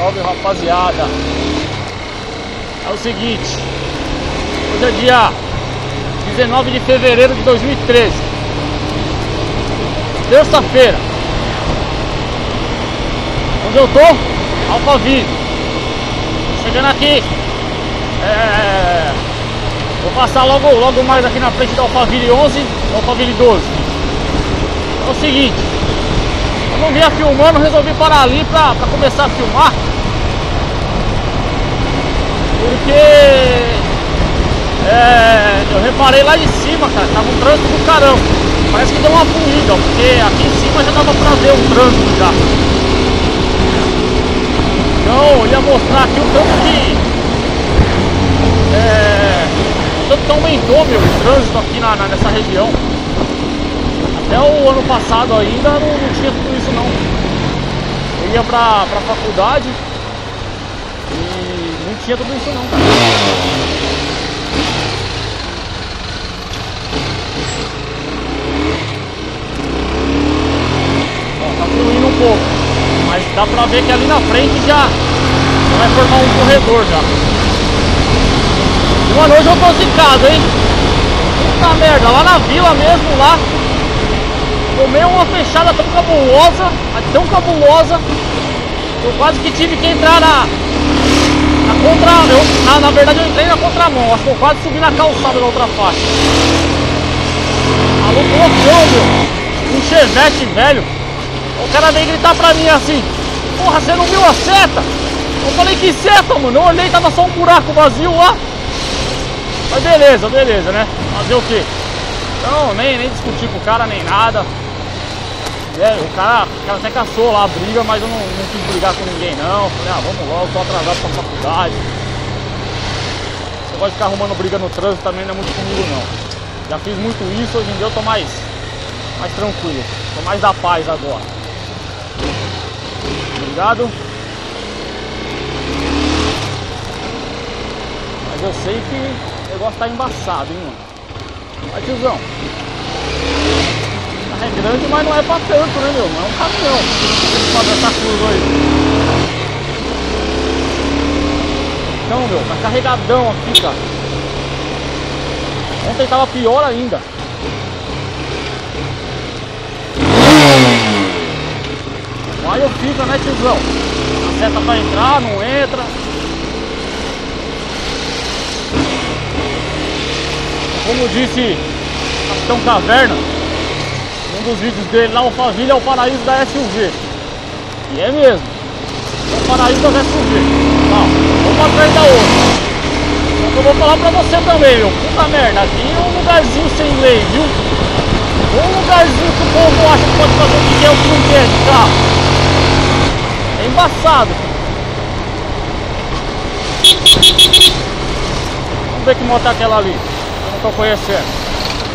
Salve, rapaziada. É o seguinte, hoje é dia 19 de fevereiro de 2013, terça-feira. Onde eu tô? Alphaville. Chegando aqui, vou passar logo mais aqui na frente da Alphaville 11, da Alphaville 12. É o seguinte, eu não vinha filmando, resolvi parar ali pra começar a filmar, porque eu reparei lá de cima, cara, tava um trânsito do caramba. Parece que deu uma fluída, porque aqui em cima já dava pra ver o trânsito já. Então eu ia mostrar aqui o tanto que aumentou, meu, o trânsito aqui nessa região. Até o ano passado ainda não tinha tudo isso não. Eu ia pra faculdade e não tinha tudo isso não, cara. Ó, tá fluindo um pouco, mas dá pra ver que ali na frente já vai formar um corredor já. E mano, hoje eu tô zicado, hein? Puta merda, lá na vila mesmo, lá tomei uma fechada tão cabulosa, eu quase que tive que entrar na verdade eu entrei na contramão, acho que eu quase subi na calçada da outra faixa. Alô, loucão, meu, um Chevette velho. O cara veio gritar pra mim assim: porra, você não viu a seta? Eu falei: que seta, mano? Eu olhei, tava só um buraco vazio lá. Mas beleza, né? Fazer o quê? Então, nem discuti com o cara, nem nada. O cara até caçou lá a briga, mas eu não quis brigar com ninguém não. Falei: vamos logo, tô atrasado pra faculdade. Você gosta de ficar arrumando briga no trânsito também não é muito comigo não. Já fiz muito isso, hoje em dia eu tô mais tranquilo. Tô mais da paz agora. Obrigado. Mas eu sei que o negócio tá embaçado, hein, mano. Vai, tiozão. É grande, mas não é pra tanto, né, meu? É um caminhão. Deixa eu fazer essa curva aí. Então, meu, tá carregadão aqui, cara. Ontem tava pior ainda. Aí eu fico, né, tiozão? A seta pra entrar, não entra. Como disse Capitão Caverna, um dos vídeos dele lá, o Alphaville é o paraíso da SUV. E é mesmo, é o paraíso das SUV. Vamos atrás da outra. Eu vou falar pra você também, meu. Puta merda, aqui é um lugarzinho sem lei, viu? Um lugarzinho que o povo acha que pode fazer o que quer, o que não quer de carro. É embaçado. Vamos ver que moto é aquela ali. Eu não tô conhecendo.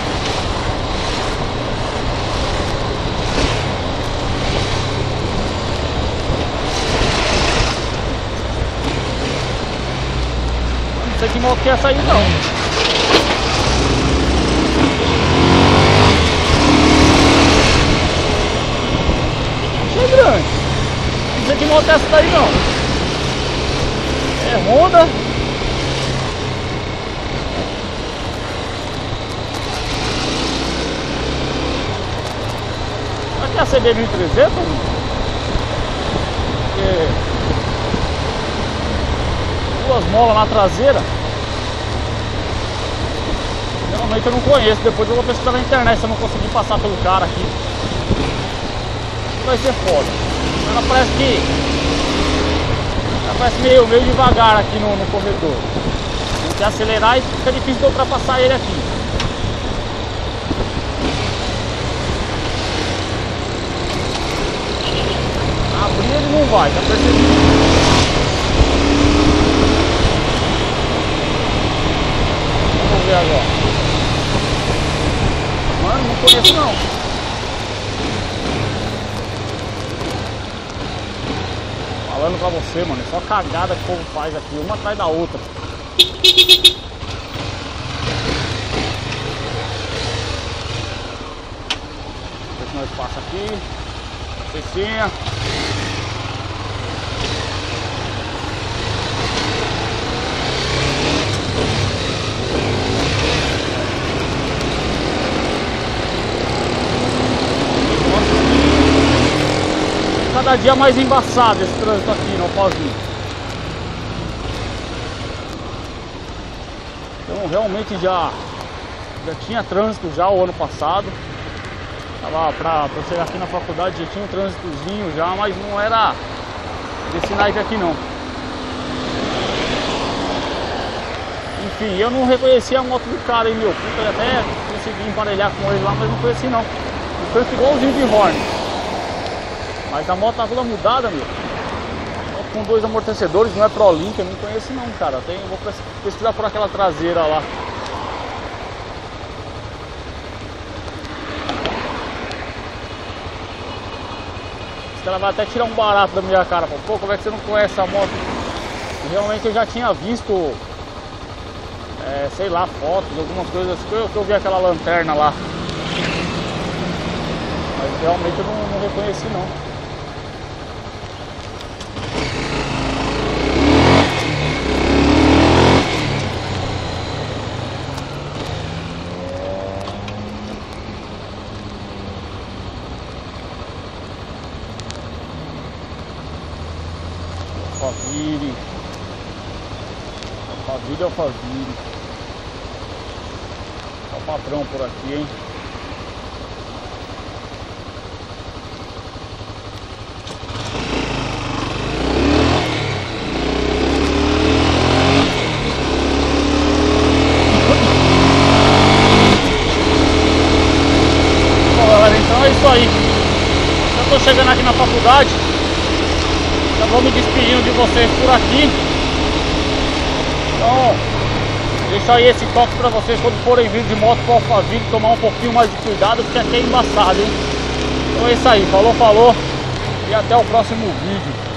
Não sei que moto que é essa aí não. Achei grande. Não sei que moto é essa daí não. É Honda. Aqui é a CB 1300? Porque duas molas na traseira. Realmente eu não conheço. Depois eu vou pesquisar na internet se eu não conseguir passar pelo cara aqui. Vai ser foda. Ela parece meio devagar aqui no corredor. Tem que acelerar e fica difícil de ultrapassar ele aqui. Abrir ele não vai, tá percebendo? Vamos ver agora. Mano, não conheço não. Falando pra você, mano, é só cagada que o povo faz aqui, uma atrás da outra. Deixa nós passa aqui. Cecinha. cada dia mais embaçado esse trânsito aqui no Alphaville. Então realmente já tinha trânsito já o ano passado. Tava pra chegar aqui na faculdade já tinha um trânsitozinho já, mas não era desse naipe aqui não. Enfim, eu não reconheci a moto do cara aí, meu. Eu até consegui emparelhar com ele lá, mas não conheci não. O tanto igualzinho de Horn. Mas a moto tá toda mudada, meu. Moto com 2 amortecedores, não é ProLink, eu não conheço não, cara. Vou pesquisar por aquela traseira lá. Esse cara vai até tirar um barato da minha cara. Pô, como é que você não conhece a moto? E realmente eu já tinha visto, sei lá, fotos, algumas coisas que eu vi aquela lanterna lá. Mas realmente eu não reconheci não. Alphaville. Alphaville. Tá o patrão por aqui, hein? Bom, galera, então é isso aí. Eu tô chegando aqui na faculdade. Já vou me despedindo de vocês por aqui. Então, deixa aí esse toque pra vocês quando forem vir de moto para o Alphaville, tomar um pouquinho mais de cuidado, porque aqui é embaçado, hein? Então é isso aí, falou, e até o próximo vídeo.